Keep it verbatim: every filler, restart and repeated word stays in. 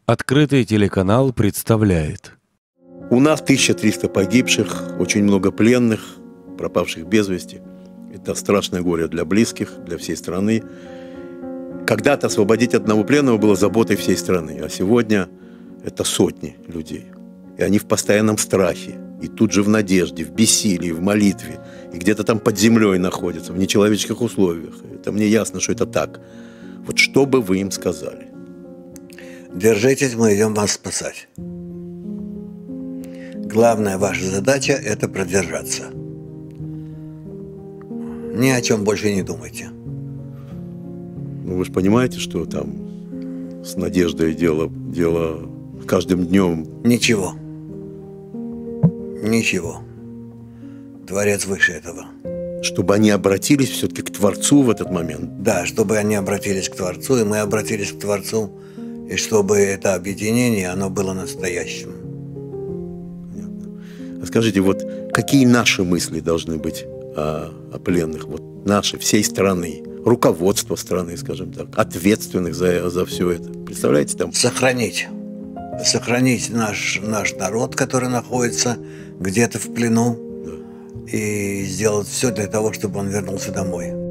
Открытый телеканал представляет. У нас тысяча триста погибших, очень много пленных, пропавших без вести. Это страшное горе для близких, для всей страны. Когда-то освободить одного пленного было заботой всей страны, а сегодня это сотни людей. И они в постоянном страхе, и тут же в надежде, в бессилии, в молитве, и где-то там под землей находятся, в нечеловеческих условиях. Это мне ясно, что это так. Вот что бы вы им сказали? Держитесь, мы идем вас спасать. Главная ваша задача – это продержаться. Ни о чем больше не думайте. Ну, вы же понимаете, что там с надеждой дело, дело каждым днем. Ничего. Ничего. Творец выше этого. Чтобы они обратились все-таки к Творцу в этот момент. Да, чтобы они обратились к Творцу, и мы обратились к Творцу, и чтобы это объединение, оно было настоящим. А скажите, вот какие наши мысли должны быть о, о пленных? Вот наши, всей страны, руководство страны, скажем так, ответственных за, за все это. Представляете там? Сохранить. Сохранить наш, наш народ, который находится где-то в плену, да. И сделать все для того, чтобы он вернулся домой.